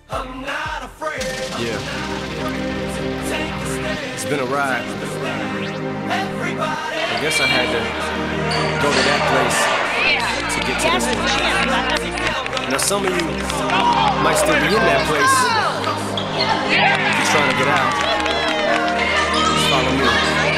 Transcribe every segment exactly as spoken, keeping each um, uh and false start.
I'm not afraid. Yeah. It's been a ride. I guess I had to go to that place to get to this one. Now some of you might still be in that place. Just trying to get out. Just follow me.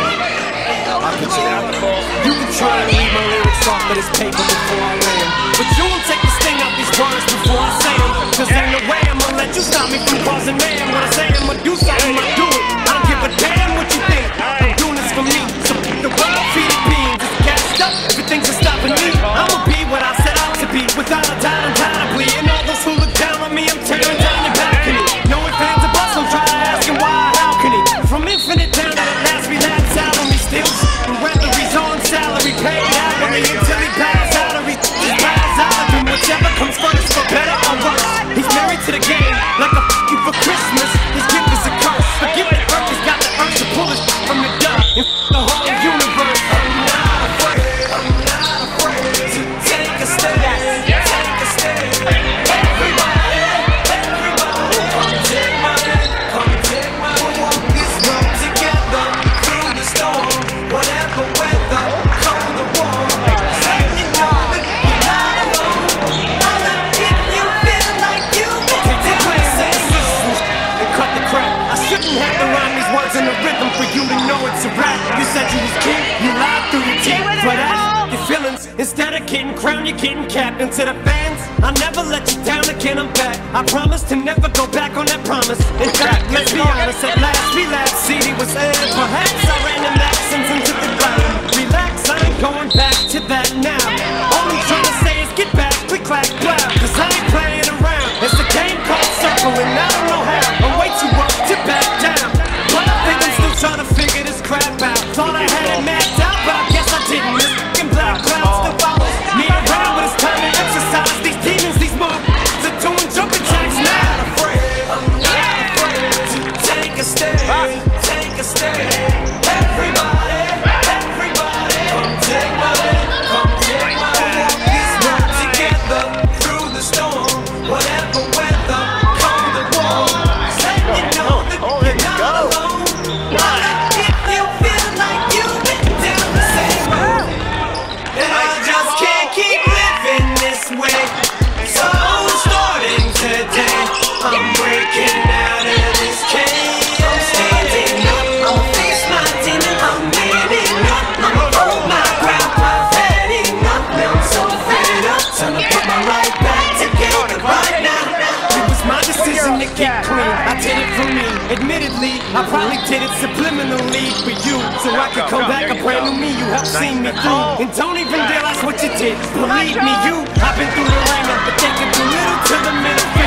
I'll get you out. You can try and read my lyrics off of this paper before I land, but you won't take the sting out these words before I say them. Cause ain't no way I'ma let you stop me from causing man. When I say I'ma do something, I do it. I don't give a damn what you think. I'm doing this for me. So the world feed it being just gassed up. Everything's just stopping me. I'ma be what I set out to be, without a doubt, undoubtedly. And all those who look down on me, I'm tearing down your balcony. No ifs, ands, or buts, don't try to ask him why, how can he? From infinite down to the last relapse out on me still. Whether he's on salary, paid hourly, until he passes out or he just passes out of him. Whichever comes first, for better or worse. He's married to the game, like a f*** you for Christmas. His gift is a curse. The gift that earth has got the urge to pull us from the dirt and f*** the whole universe. I'm not afraid, I'm not afraid to take a stand, take a stand. Everybody, everybody, come take my hand, come take my hand. We'll walk this road together through the storm, whatever weather, come the war. Say you know that you're not alone. Holla if you feel like you want to play and cut the crap. I shouldn't have to rhyme these words in the rhythm for you to know it's a rap. You said you was king, you lied through your teeth. For that, your feelings, instead of getting crowned, you're getting capped. And to the fans, I'll never let you down again, I'm back. I promise to never go back on that promise. In fact, let's be honest, at last we laughed. C D was aired, perhaps I ran them accents into the ground. Relax, I ain't going back to that now. All I'm trying to say is get back, click, clack, blah. Cause I ain't playing around. It's a game called Circle, and I don't know how. I'm way too up to back down. But I think I'm still trying to figure this crap out. Thought I had it mapped out, but I guess I didn't. This fucking black cloud still follows me around, but it's time to exercise these demons, these moves. They're doing jumping jacks now. I'm not afraid, I'm not afraid to take a stand, take a stand. Everybody, everybody, come take my hand, come take my hand. Walk this road together through the storm, whatever weather, come the war. Say you know that you're not alone. Holla if you feel like you've been down the same road. And I just can't keep living this way. So starting today, I'm breaking out of this cage. I'm standing up, I'ma face my demon. I'm manning up, I'ma hold my ground. I've had enough, now I'm so fed up. Time to put my life back together right now. It was my decision to get clean, I did it for me. Admittedly, I probably did it subliminally for you, so I could come back a brand new me. You helped see me through, and don't even realize what you did. Believe me, you, I've been through the ringer, but they can do little to the middle.